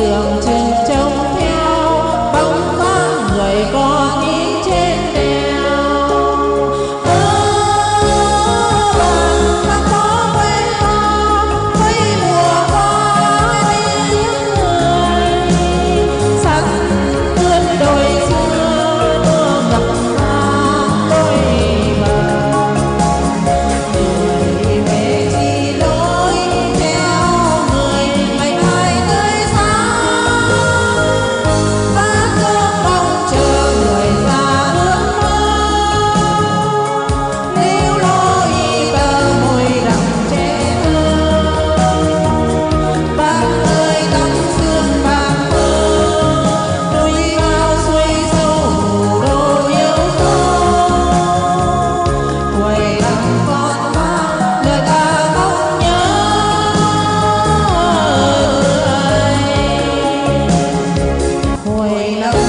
tưởng chừng trông theo bóng dáng người có nghĩ trên đèo. Bạn có quên không mấy mùa có tiếng người sắc mướn đôi xưa đưa ngập ngang đôi bờ. Người về chi lối theo người mây mai tươi sáng, vác ước mong chờ người ra ước mơ. Níu lối tơ môi đậm trẻ thơ, bác ơi tắm sương vàng mơ, núi cao suối sâu thủ đô yêu dấu. Quầy lặng con mang lời ta mong nhớ người. Quầy lặng